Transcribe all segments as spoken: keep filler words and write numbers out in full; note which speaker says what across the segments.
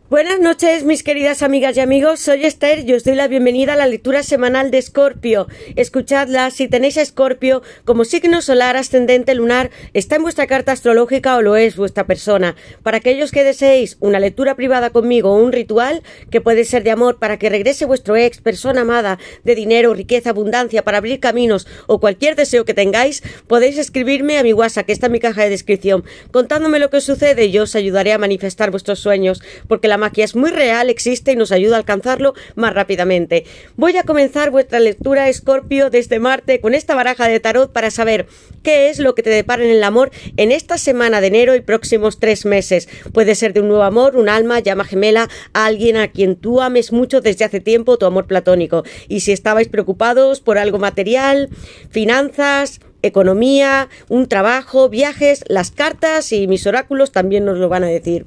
Speaker 1: Buenas noches, mis queridas amigas y amigos, soy Esther y os doy la bienvenida a la lectura semanal de Escorpio. Escuchadla, si tenéis a Escorpio como signo solar, ascendente, lunar, está en vuestra carta astrológica o lo es vuestra persona. Para aquellos que deseéis una lectura privada conmigo o un ritual, que puede ser de amor para que regrese vuestro ex, persona amada, de dinero, riqueza, abundancia, para abrir caminos o cualquier deseo que tengáis, podéis escribirme a mi WhatsApp, que está en mi caja de descripción, contándome lo que os sucede y yo os ayudaré a manifestar vuestros sueños, porque la magia es muy real, existe y nos ayuda a alcanzarlo más rápidamente. Voy a comenzar vuestra lectura, Escorpio, desde Marte con esta baraja de tarot para saber qué es lo que te depara en el amor en esta semana de enero y próximos tres meses. Puede ser de un nuevo amor, un alma, llama gemela, a alguien a quien tú ames mucho desde hace tiempo, tu amor platónico. Y si estabais preocupados por algo material, finanzas, economía, un trabajo, viajes, las cartas y mis oráculos también nos lo van a decir.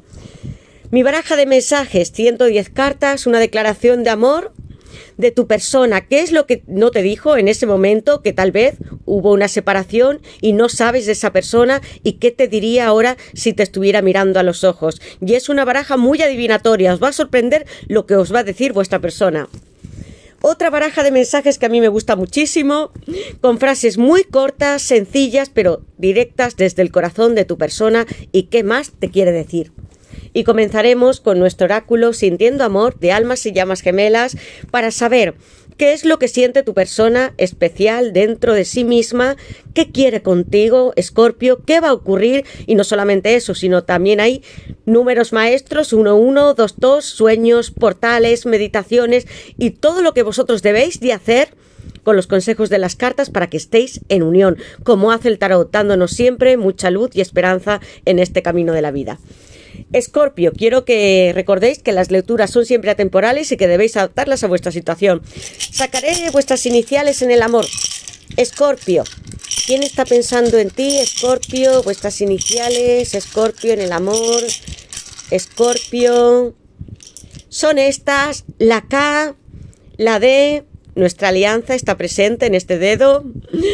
Speaker 1: Mi baraja de mensajes, ciento diez cartas, una declaración de amor de tu persona. ¿Qué es lo que no te dijo en ese momento? Que tal vez hubo una separación y no sabes de esa persona, y qué te diría ahora si te estuviera mirando a los ojos. Y es una baraja muy adivinatoria, os va a sorprender lo que os va a decir vuestra persona. Otra baraja de mensajes que a mí me gusta muchísimo, con frases muy cortas, sencillas, pero directas desde el corazón de tu persona y qué más te quiere decir. Y comenzaremos con nuestro oráculo Sintiendo Amor de Almas y Llamas Gemelas para saber qué es lo que siente tu persona especial dentro de sí misma, qué quiere contigo, Escorpio, qué va a ocurrir, y no solamente eso, sino también hay números maestros, uno uno, dos dos, sueños, portales, meditaciones y todo lo que vosotros debéis de hacer con los consejos de las cartas para que estéis en unión, como hace el tarot, dándonos siempre mucha luz y esperanza en este camino de la vida. Escorpio, quiero que recordéis que las lecturas son siempre atemporales y que debéis adaptarlas a vuestra situación. Sacaré vuestras iniciales en el amor. Escorpio, ¿quién está pensando en ti? Escorpio, vuestras iniciales, Escorpio, en el amor. Escorpio, son estas, la K, la D, nuestra alianza está presente en este dedo.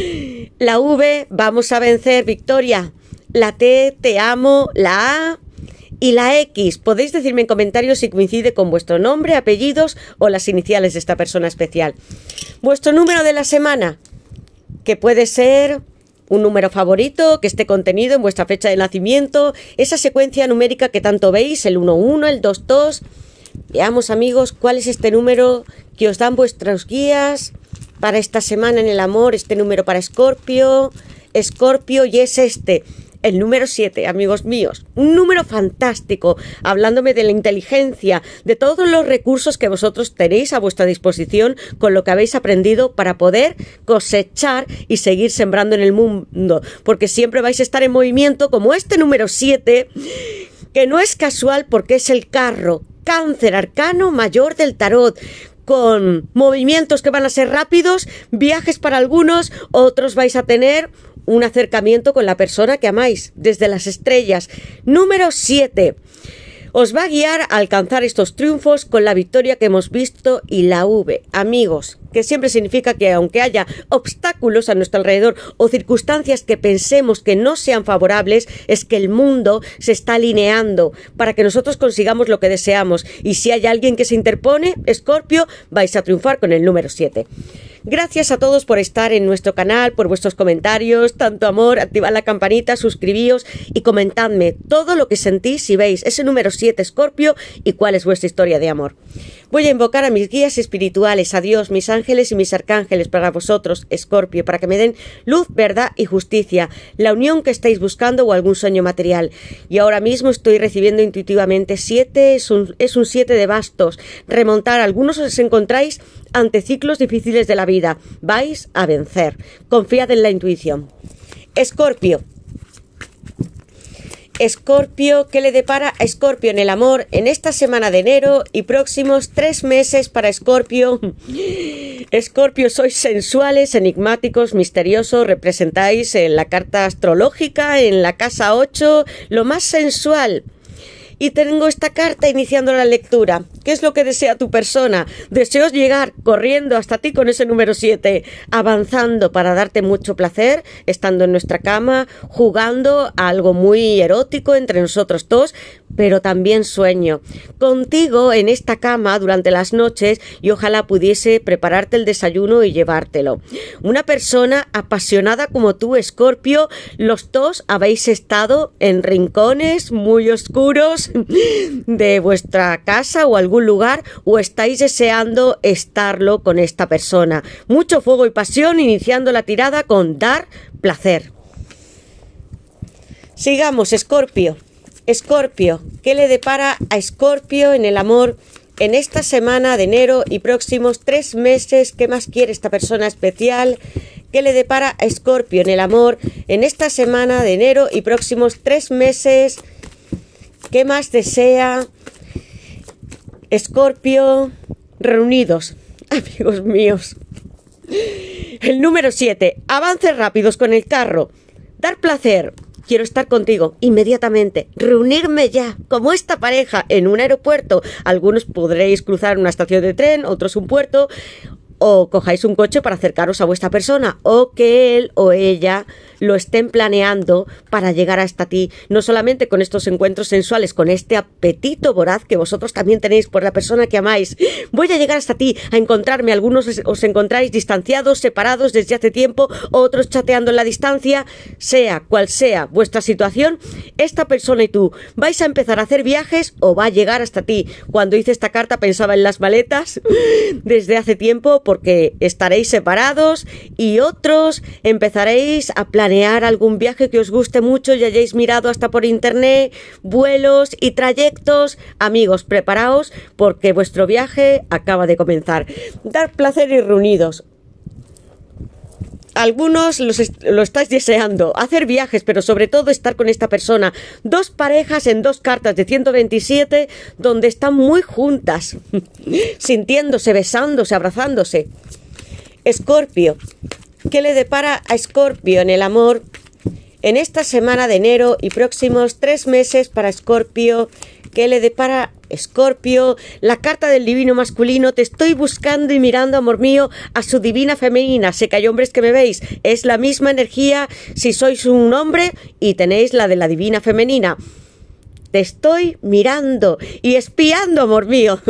Speaker 1: La V, vamos a vencer, victoria. La T, te amo. La A y la X. Podéis decirme en comentarios si coincide con vuestro nombre, apellidos o las iniciales de esta persona especial. Vuestro número de la semana, que puede ser un número favorito que esté contenido en vuestra fecha de nacimiento, esa secuencia numérica que tanto veis, el uno uno, el dos dos. Veamos, amigos, cuál es este número que os dan vuestros guías para esta semana en el amor, este número para Escorpio. Escorpio, y es este, el número siete, amigos míos, un número fantástico, hablándome de la inteligencia, de todos los recursos que vosotros tenéis a vuestra disposición con lo que habéis aprendido para poder cosechar y seguir sembrando en el mundo, porque siempre vais a estar en movimiento, como este número siete, que no es casual porque es el carro, Cáncer, arcano mayor del tarot, con movimientos que van a ser rápidos, viajes para algunos, otros vais a tener un acercamiento con la persona que amáis desde las estrellas. Número siete. Os va a guiar a alcanzar estos triunfos con la victoria que hemos visto y la V. Amigos, que siempre significa que aunque haya obstáculos a nuestro alrededor o circunstancias que pensemos que no sean favorables, es que el mundo se está alineando para que nosotros consigamos lo que deseamos. Y si hay alguien que se interpone, Escorpio, vais a triunfar con el número siete. Gracias a todos por estar en nuestro canal, por vuestros comentarios, tanto amor, activad la campanita, suscribíos y comentadme todo lo que sentís si veis ese número siete, Escorpio, y cuál es vuestra historia de amor. Voy a invocar a mis guías espirituales, a Dios, mis ángeles y mis arcángeles para vosotros, Escorpio, para que me den luz, verdad y justicia, la unión que estáis buscando o algún sueño material. Y ahora mismo estoy recibiendo intuitivamente siete, es un, es un siete de bastos. Remontar, algunos os encontráis ante ciclos difíciles de la vida. Vais a vencer. Confiad en la intuición. Escorpio. Escorpio, ¿qué le depara a Escorpio en el amor en esta semana de enero y próximos tres meses para Escorpio? Escorpio, sois sensuales, enigmáticos, misteriosos, representáis en la carta astrológica, en la casa ocho, lo más sensual. Y tengo esta carta iniciando la lectura. ¿Qué es lo que desea tu persona? Deseos llegar corriendo hasta ti con ese número siete, avanzando para darte mucho placer, estando en nuestra cama, jugando a algo muy erótico entre nosotros dos, pero también sueño. Contigo en esta cama durante las noches y ojalá pudiese prepararte el desayuno y llevártelo. Una persona apasionada como tú, Escorpio, los dos habéis estado en rincones muy oscuros de vuestra casa o algún lugar o estáis deseando estarlo con esta persona. Mucho fuego y pasión iniciando la tirada con dar placer. Sigamos, Escorpio. Escorpio, ¿qué le depara a Escorpio en el amor en esta semana de enero y próximos tres meses? ¿Qué más quiere esta persona especial? ¿Qué le depara a Escorpio en el amor en esta semana de enero y próximos tres meses? ¿Qué más desea Escorpio? Reunidos, amigos míos. El número siete. Avances rápidos con el carro. Dar placer. Quiero estar contigo inmediatamente, reunirme ya, como esta pareja, en un aeropuerto. Algunos podréis cruzar una estación de tren, otros un puerto, o cojáis un coche para acercaros a vuestra persona, o que él o ella lo estén planeando para llegar hasta ti, no solamente con estos encuentros sensuales, con este apetito voraz que vosotros también tenéis por la persona que amáis. Voy a llegar hasta ti, a encontrarme. Algunos os encontráis distanciados, separados desde hace tiempo, otros chateando en la distancia. Sea cual sea vuestra situación, esta persona y tú vais a empezar a hacer viajes o va a llegar hasta ti. Cuando hice esta carta pensaba en las maletas desde hace tiempo, porque estaréis separados y otros empezaréis a planear algún viaje que os guste mucho y hayáis mirado hasta por internet, vuelos y trayectos. Amigos, preparaos porque vuestro viaje acaba de comenzar. Dar placer y reunidos. Algunos los est- lo estáis deseando, hacer viajes, pero sobre todo estar con esta persona. Dos parejas en dos cartas de ciento veintisiete donde están muy juntas, sintiéndose, besándose, abrazándose. Escorpio, ¿qué le depara a Escorpio en el amor en esta semana de enero y próximos tres meses para Escorpio? ¿Qué le depara Escorpio? La carta del divino masculino. Te estoy buscando y mirando, amor mío, a su divina femenina. Sé que hay hombres que me veis. Es la misma energía si sois un hombre y tenéis la de la divina femenina. Te estoy mirando y espiando, amor mío.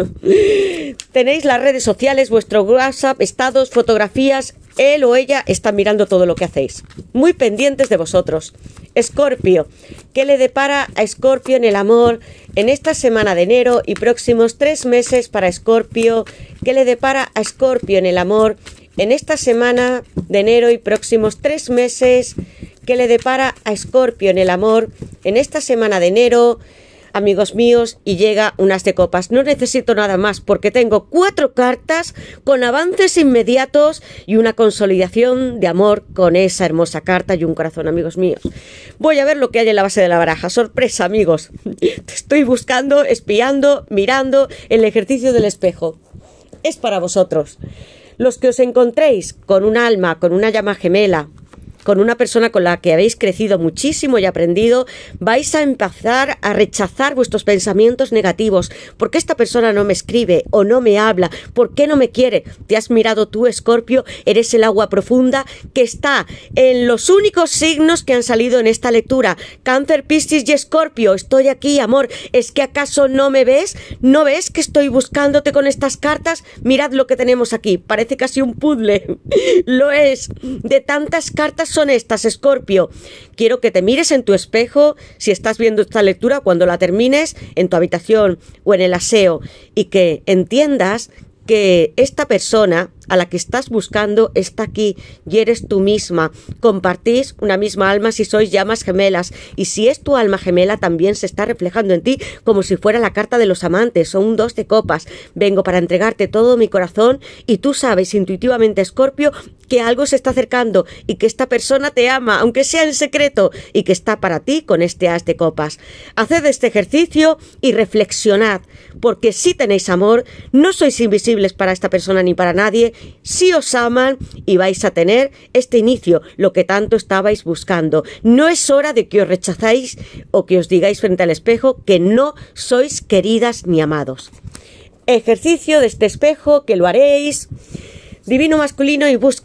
Speaker 1: Tenéis las redes sociales, vuestro WhatsApp, estados, fotografías. Él o ella está mirando todo lo que hacéis. Muy pendientes de vosotros. Escorpio, ¿qué le depara a Escorpio en el amor en esta semana de enero y próximos tres meses para Escorpio? ¿Qué le depara a Escorpio en el amor en esta semana de enero y próximos tres meses? ¿Qué le depara a Escorpio en el amor en esta semana de enero? Amigos míos, y llega un as de copas. No necesito nada más porque tengo cuatro cartas con avances inmediatos y una consolidación de amor con esa hermosa carta y un corazón, amigos míos. Voy a ver lo que hay en la base de la baraja. Sorpresa, amigos. Te estoy buscando, espiando, mirando el ejercicio del espejo. Es para vosotros. Los que os encontréis con un alma, con una llama gemela, con una persona con la que habéis crecido muchísimo y aprendido, vais a empezar a rechazar vuestros pensamientos negativos. ¿Por qué esta persona no me escribe o no me habla? ¿Por qué no me quiere? ¿Te has mirado tú, Escorpio? Eres el agua profunda que está en los únicos signos que han salido en esta lectura. Cáncer, Piscis y Escorpio. Estoy aquí, amor. ¿Es que acaso no me ves? ¿No ves que estoy buscándote con estas cartas? Mirad lo que tenemos aquí. Parece casi un puzzle. Lo es. De tantas cartas son estas, Escorpio. Quiero que te mires en tu espejo si estás viendo esta lectura cuando la termines en tu habitación o en el aseo y que entiendas que esta persona a la que estás buscando está aquí y eres tú misma. Compartís una misma alma si sois llamas gemelas y si es tu alma gemela también se está reflejando en ti como si fuera la carta de los amantes o un dos de copas. Vengo para entregarte todo mi corazón y tú sabes intuitivamente, Escorpio, que algo se está acercando y que esta persona te ama, aunque sea en secreto, y que está para ti con este as de copas. Haced este ejercicio y reflexionad, porque si tenéis amor, no sois invisibles para esta persona ni para nadie. Si os aman y vais a tener este inicio, lo que tanto estabais buscando. No es hora de que os rechazáis o que os digáis frente al espejo que no sois queridas ni amados. Ejercicio de este espejo que lo haréis. Divino masculino y búsqueda.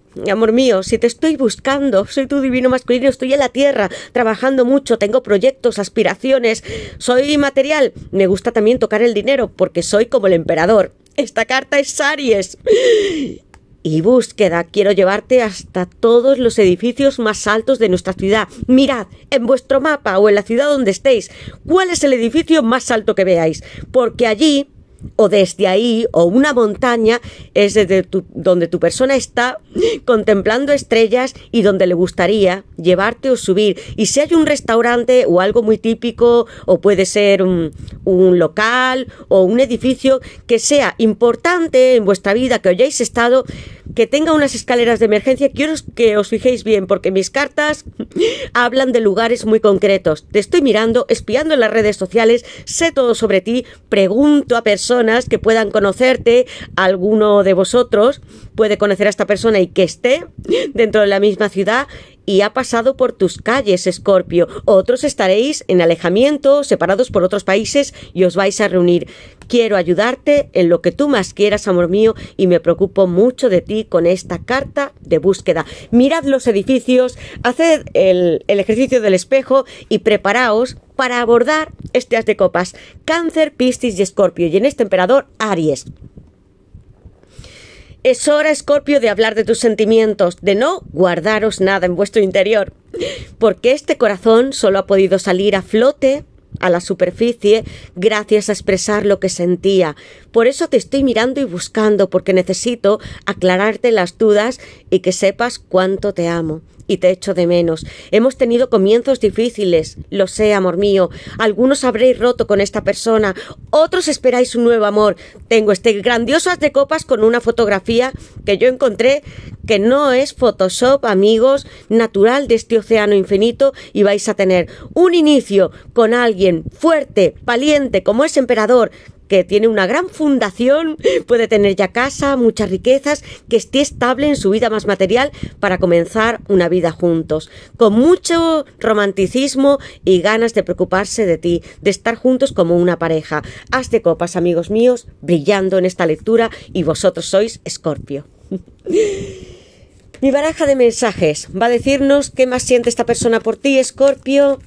Speaker 1: amor mío, si te estoy buscando, soy tu divino masculino, estoy en la tierra, trabajando mucho, tengo proyectos, aspiraciones, soy material, me gusta también tocar el dinero, porque soy como el emperador. Esta carta es Aries. Y búsqueda, quiero llevarte hasta todos los edificios más altos de nuestra ciudad. Mirad, en vuestro mapa o en la ciudad donde estéis, ¿cuál es el edificio más alto que veáis? Porque allí, o desde ahí, o una montaña, es desde tu, donde tu persona está contemplando estrellas y donde le gustaría llevarte o subir. Y si hay un restaurante o algo muy típico, o puede ser un, un local o un edificio que sea importante en vuestra vida, que hayáis estado, que tenga unas escaleras de emergencia, quiero que os fijéis bien, porque mis cartas hablan de lugares muy concretos. Te estoy mirando, espiando en las redes sociales, sé todo sobre ti, pregunto a personas que puedan conocerte, alguno de vosotros puede conocer a esta persona y que esté dentro de la misma ciudad y ha pasado por tus calles, Escorpio. Otros estaréis en alejamiento, separados por otros países y os vais a reunir. Quiero ayudarte en lo que tú más quieras, amor mío, y me preocupo mucho de ti con esta carta de búsqueda. Mirad los edificios, haced el, el ejercicio del espejo y preparaos para abordar este as de copas. Cáncer, Piscis y Escorpio. Y en este emperador, Aries. Es hora, Escorpio, de hablar de tus sentimientos, de no guardaros nada en vuestro interior, porque este corazón solo ha podido salir a flote, a la superficie, gracias a expresar lo que sentía. Por eso te estoy mirando y buscando, porque necesito aclararte las dudas y que sepas cuánto te amo y te echo de menos. Hemos tenido comienzos difíciles, lo sé, amor mío. Algunos habréis roto con esta persona, otros esperáis un nuevo amor. Tengo este grandioso as de copas con una fotografía que yo encontré, que no es Photoshop, amigos, natural de este océano infinito, y vais a tener un inicio con alguien fuerte, valiente, como es emperador, que tiene una gran fundación, puede tener ya casa, muchas riquezas, que esté estable en su vida más material para comenzar una vida juntos, con mucho romanticismo y ganas de preocuparse de ti, de estar juntos como una pareja. As de copas, amigos míos, brillando en esta lectura, y vosotros sois Escorpio. Mi baraja de mensajes va a decirnos qué más siente esta persona por ti, Escorpio,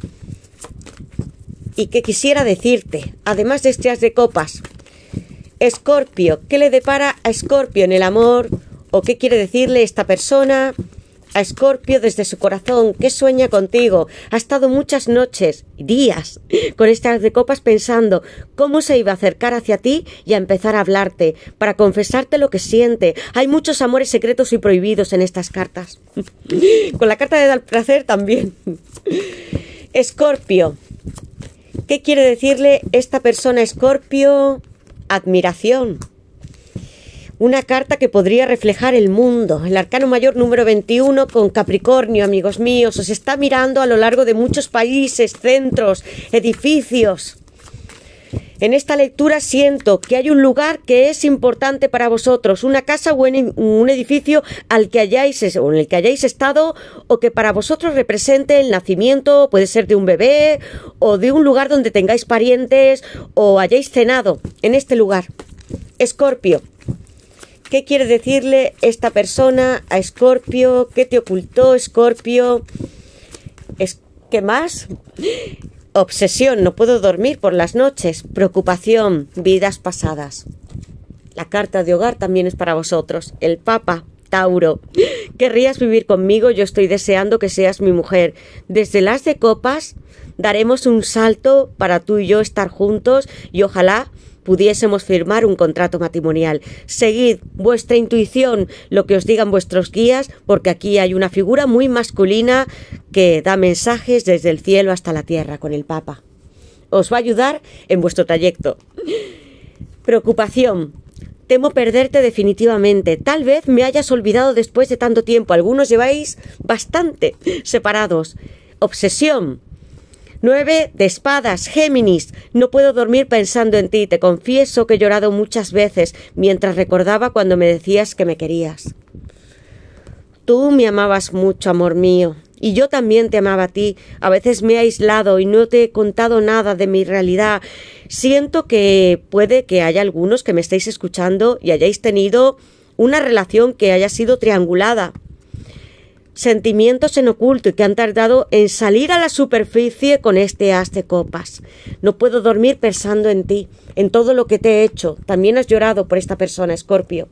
Speaker 1: y qué quisiera decirte, además de este as de copas. Escorpio, ¿qué le depara a Escorpio en el amor? ¿O qué quiere decirle esta persona a Escorpio desde su corazón? ¿Qué sueña contigo? Ha estado muchas noches, días, con este as de copas pensando cómo se iba a acercar hacia ti y a empezar a hablarte, para confesarte lo que siente. Hay muchos amores secretos y prohibidos en estas cartas. Con la carta de dar placer también. Escorpio, ¿qué quiere decirle esta persona, Escorpio? Admiración. Una carta que podría reflejar el mundo. El arcano mayor número veintiuno con Capricornio, amigos míos. Os está mirando a lo largo de muchos países, centros, edificios. En esta lectura siento que hay un lugar que es importante para vosotros, una casa o un edificio al que hayáis, o en el que hayáis estado, o que para vosotros represente el nacimiento, puede ser de un bebé, o de un lugar donde tengáis parientes, o hayáis cenado en este lugar. Escorpio, ¿qué quiere decirle esta persona a Escorpio? ¿Qué te ocultó, Escorpio? ¿Qué más? Obsesión, no puedo dormir por las noches. Preocupación, vidas pasadas. La carta de hogar también es para vosotros. El Papa, Tauro. ¿Querrías vivir conmigo? Yo estoy deseando que seas mi mujer. Desde el as de copas daremos un salto para tú y yo estar juntos, y ojalá pudiésemos firmar un contrato matrimonial. Seguid vuestra intuición, lo que os digan vuestros guías, porque aquí hay una figura muy masculina que da mensajes desde el cielo hasta la tierra con el Papa. Os va a ayudar en vuestro trayecto. Preocupación. Temo perderte definitivamente. Tal vez me hayas olvidado después de tanto tiempo. Algunos lleváis bastante separados. Obsesión. Nueve de espadas, Géminis. No puedo dormir pensando en ti. Te confieso que he llorado muchas veces mientras recordaba cuando me decías que me querías. Tú me amabas mucho, amor mío, y yo también te amaba a ti. A veces me he aislado y no te he contado nada de mi realidad. Siento que puede que haya algunos que me estéis escuchando y hayáis tenido una relación que haya sido triangulada. sentimientos en oculto y que han tardado en salir a la superficie con este as de copas. No puedo dormir pensando en ti, en todo lo que te he hecho. También has llorado por esta persona, Escorpio.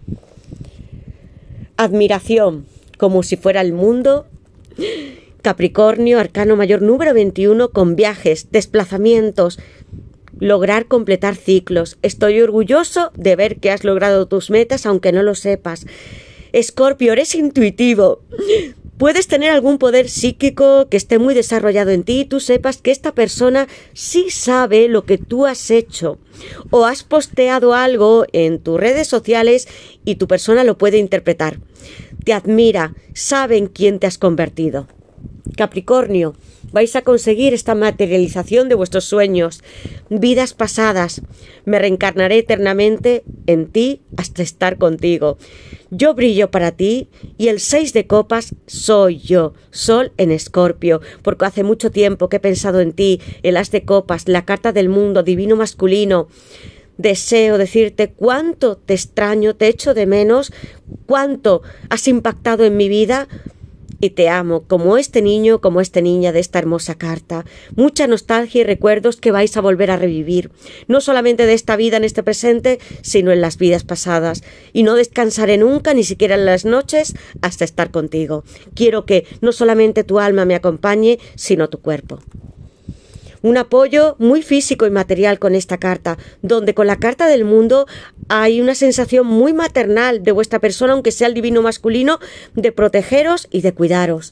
Speaker 1: Admiración, como si fuera el mundo. Capricornio, arcano mayor número veintiuno, con viajes, desplazamientos, lograr completar ciclos. Estoy orgulloso de ver que has logrado tus metas, aunque no lo sepas. Escorpio, eres intuitivo. Puedes tener algún poder psíquico que esté muy desarrollado en ti y tú sepas que esta persona sí sabe lo que tú has hecho. O has posteado algo en tus redes sociales y tu persona lo puede interpretar. Te admira, sabe en quién te has convertido. Capricornio, vais a conseguir esta materialización de vuestros sueños, vidas pasadas. Me reencarnaré eternamente en ti hasta estar contigo. Yo brillo para ti y el seis de copas soy yo, Sol en Escorpio, porque hace mucho tiempo que he pensado en ti, el as de copas, la carta del mundo, divino masculino. Deseo decirte cuánto te extraño, te echo de menos, cuánto has impactado en mi vida. Y te amo, como este niño, como esta niña de esta hermosa carta. Mucha nostalgia y recuerdos que vais a volver a revivir, no solamente de esta vida en este presente, sino en las vidas pasadas. Y no descansaré nunca, ni siquiera en las noches, hasta estar contigo. Quiero que no solamente tu alma me acompañe, sino tu cuerpo. Un apoyo muy físico y material con esta carta, donde con la carta del mundo hay una sensación muy maternal de vuestra persona, aunque sea el divino masculino, de protegeros y de cuidaros.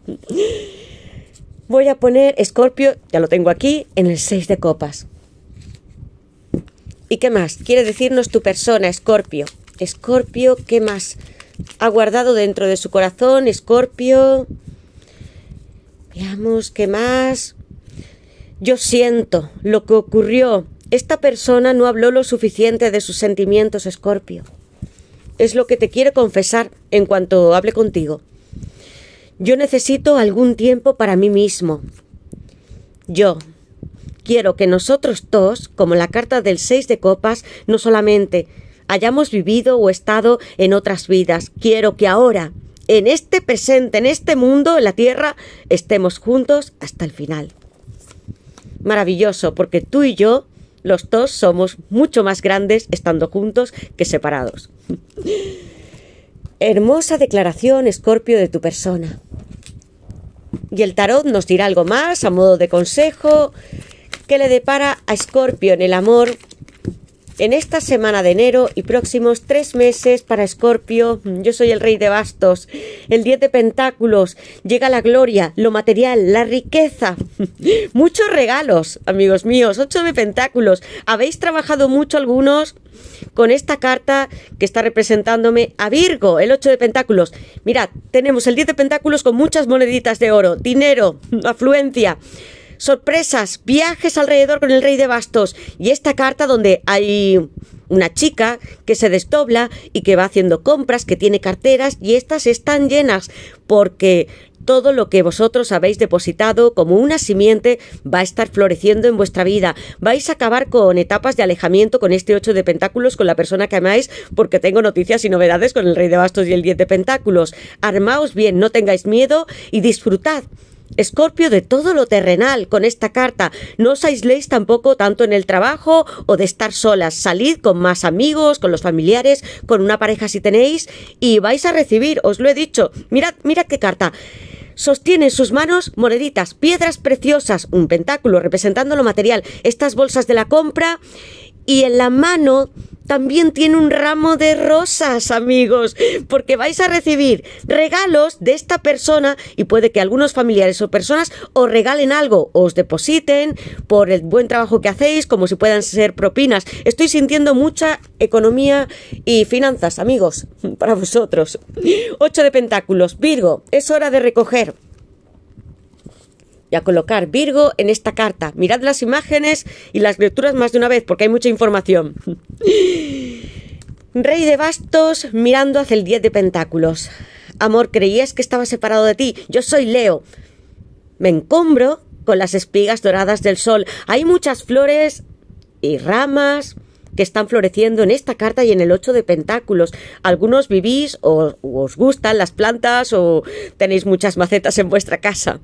Speaker 1: Voy a poner Escorpio, ya lo tengo aquí, en el seis de copas. ¿Y qué más? Quiere decirnos tu persona, Escorpio. Escorpio, ¿qué más ha guardado dentro de su corazón? Escorpio. Veamos, ¿qué más? Yo siento lo que ocurrió. Esta persona no habló lo suficiente de sus sentimientos, Escorpio. Es lo que te quiero confesar en cuanto hable contigo. Yo necesito algún tiempo para mí mismo. Yo quiero que nosotros dos, como la carta del seis de copas, no solamente hayamos vivido o estado en otras vidas. Quiero que ahora, en este presente, en este mundo, en la tierra, estemos juntos hasta el final. Maravilloso, porque tú y yo, los dos, somos mucho más grandes estando juntos que separados. Hermosa declaración, Escorpio, de tu persona. Y el tarot nos dirá algo más a modo de consejo que le depara a Escorpio en el amor en esta semana de enero y próximos tres meses para Escorpio. Yo soy el rey de bastos, el diez de pentáculos, llega la gloria, lo material, la riqueza, muchos regalos, amigos míos, ocho de pentáculos. Habéis trabajado mucho algunos con esta carta que está representándome a Virgo, el ocho de pentáculos. Mirad, tenemos el diez de pentáculos con muchas moneditas de oro, dinero, afluencia, sorpresas, viajes alrededor con el rey de bastos, y esta carta donde hay una chica que se desdobla y que va haciendo compras, que tiene carteras, y estas están llenas porque todo lo que vosotros habéis depositado como una simiente va a estar floreciendo en vuestra vida. Vais a acabar con etapas de alejamiento con este ocho de pentáculos, con la persona que amáis, porque tengo noticias y novedades con el rey de bastos y el diez de pentáculos. Armaos bien, no tengáis miedo y disfrutad, Escorpio, de todo lo terrenal con esta carta. No os aisléis tampoco tanto en el trabajo o de estar solas. Salid con más amigos, con los familiares, con una pareja si tenéis, y vais a recibir, os lo he dicho. Mirad, mirad qué carta. Sostiene en sus manos moneditas, piedras preciosas, un pentáculo representando lo material, estas bolsas de la compra, y en la mano también tiene un ramo de rosas, amigos, porque vais a recibir regalos de esta persona, y puede que algunos familiares o personas os regalen algo, os depositen por el buen trabajo que hacéis, como si puedan ser propinas. Estoy sintiendo mucha economía y finanzas, amigos, para vosotros. Ocho de pentáculos, Virgo, es hora de recoger y a colocar Virgo en esta carta. Mirad las imágenes y las lecturas más de una vez, porque hay mucha información. Rey de bastos mirando hacia el diez de pentáculos. Amor, creías que estaba separado de ti. Yo soy Leo. Me encumbro con las espigas doradas del sol. Hay muchas flores y ramas que están floreciendo en esta carta y en el ocho de pentáculos. Algunos vivís o, o os gustan las plantas o tenéis muchas macetas en vuestra casa.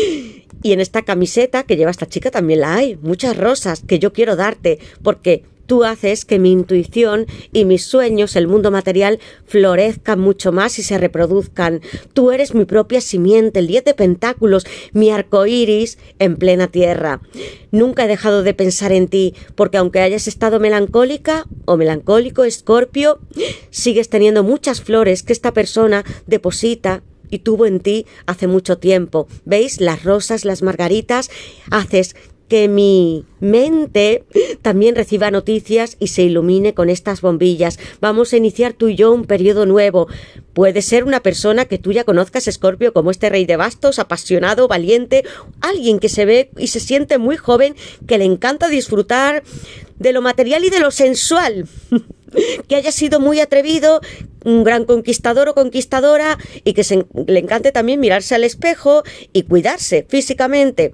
Speaker 1: Y en esta camiseta que lleva esta chica también la hay, muchas rosas que yo quiero darte, porque tú haces que mi intuición y mis sueños, el mundo material, florezcan mucho más y se reproduzcan. Tú eres mi propia simiente, el diez de pentáculos, mi arco iris en plena tierra. Nunca he dejado de pensar en ti, porque aunque hayas estado melancólica o melancólico, Escorpio, sigues teniendo muchas flores que esta persona deposita y tuvo en ti hace mucho tiempo. ¿Veis? Las rosas, las margaritas, haces que mi mente también reciba noticias y se ilumine con estas bombillas. Vamos a iniciar tú y yo un periodo nuevo. Puede ser una persona que tú ya conozcas, Escorpio, como este rey de bastos, apasionado, valiente, alguien que se ve y se siente muy joven, que le encanta disfrutar de lo material y de lo sensual. Que haya sido muy atrevido, un gran conquistador o conquistadora, y que se, le encante también mirarse al espejo y cuidarse físicamente.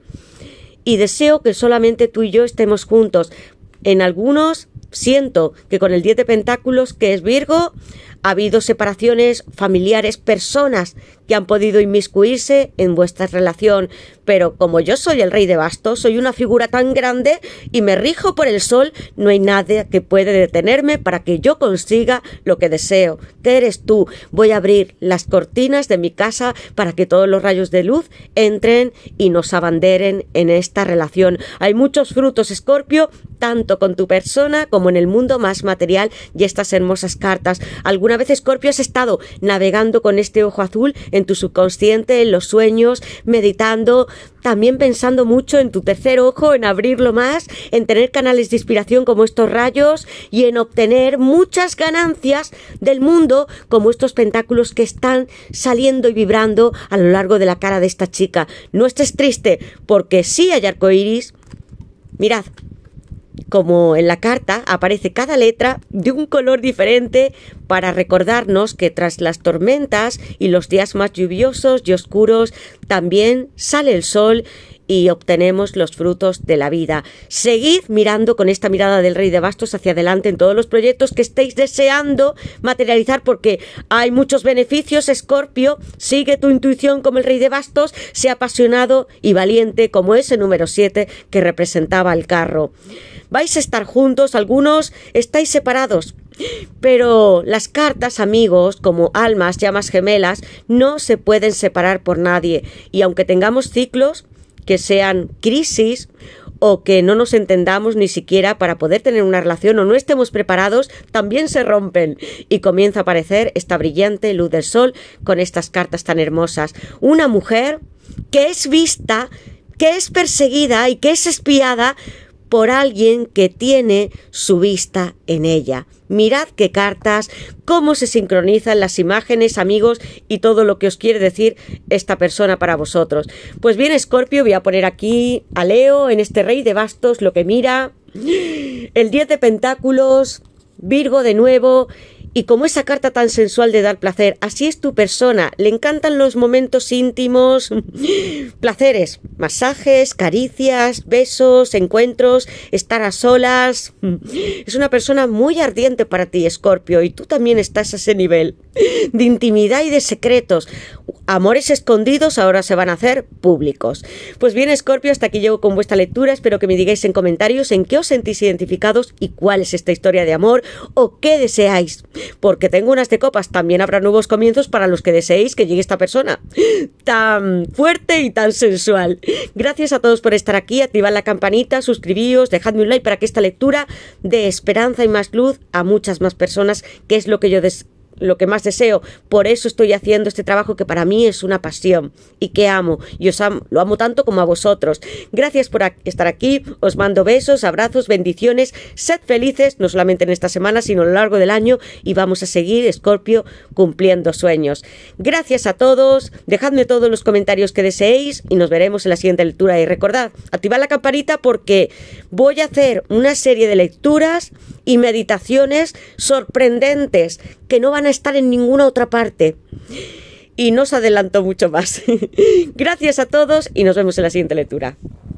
Speaker 1: Y deseo que solamente tú y yo estemos juntos. En algunos siento que con el diez de pentáculos, que es Virgo, ha habido separaciones familiares, personas que han podido inmiscuirse en vuestra relación. Pero como yo soy el rey de bastos, soy una figura tan grande y me rijo por el sol, no hay nada que puede detenerme para que yo consiga lo que deseo, que eres tú. Voy a abrir las cortinas de mi casa para que todos los rayos de luz entren y nos abanderen en esta relación. Hay muchos frutos, Escorpio, tanto con tu persona como en el mundo más material y estas hermosas cartas. ¿Alguna vez, Escorpio, has estado navegando con este ojo azul en tu subconsciente, en los sueños, meditando, también pensando mucho en tu tercer ojo, en abrirlo más, en tener canales de inspiración como estos rayos y en obtener muchas ganancias del mundo como estos pentáculos que están saliendo y vibrando a lo largo de la cara de esta chica? No estés triste, porque sí hay arcoíris. Mirad, como en la carta aparece cada letra de un color diferente para recordarnos que tras las tormentas y los días más lluviosos y oscuros también sale el sol y obtenemos los frutos de la vida. Seguid mirando con esta mirada del rey de bastos hacia adelante en todos los proyectos que estéis deseando materializar, porque hay muchos beneficios, Escorpio. Sigue tu intuición como el rey de bastos, sea apasionado y valiente como ese número siete que representaba el carro. Vais a estar juntos, algunos estáis separados, pero las cartas, amigos, como almas, llamas gemelas, no se pueden separar por nadie. Y aunque tengamos ciclos que sean crisis o que no nos entendamos ni siquiera para poder tener una relación o no estemos preparados, también se rompen y comienza a aparecer esta brillante luz del sol con estas cartas tan hermosas. Una mujer que es vista, que es perseguida y que es espiada por alguien que tiene su vista en ella. Mirad qué cartas, cómo se sincronizan las imágenes, amigos, y todo lo que os quiere decir esta persona para vosotros. Pues bien, Escorpio, voy a poner aquí a Leo en este rey de bastos lo que mira. El diez de pentáculos, Virgo de nuevo. Y como esa carta tan sensual de dar placer, así es tu persona. Le encantan los momentos íntimos, placeres, masajes, caricias, besos, encuentros, estar a solas. Es una persona muy ardiente para ti, Escorpio, y tú también estás a ese nivel de intimidad y de secretos. Amores escondidos ahora se van a hacer públicos. Pues bien, Escorpio, hasta aquí llego con vuestra lectura. Espero que me digáis en comentarios en qué os sentís identificados y cuál es esta historia de amor o qué deseáis. Porque tengo unas de copas, también habrá nuevos comienzos para los que deseéis que llegue esta persona tan fuerte y tan sensual. Gracias a todos por estar aquí, activad la campanita, suscribíos, dejadme un like para que esta lectura dé esperanza y más luz a muchas más personas, que es lo que yo deseo. Lo que más deseo. Por eso estoy haciendo este trabajo que para mí es una pasión y que amo, y os amo, lo amo tanto como a vosotros. Gracias por estar aquí, os mando besos, abrazos, bendiciones, sed felices, no solamente en esta semana sino a lo largo del año, y vamos a seguir, Escorpio, cumpliendo sueños. Gracias a todos, dejadme todos los comentarios que deseéis y nos veremos en la siguiente lectura. Y recordad, activad la campanita porque voy a hacer una serie de lecturas y meditaciones sorprendentes que no van a estar en ninguna otra parte. Y no os adelanto mucho más. Gracias a todos y nos vemos en la siguiente lectura.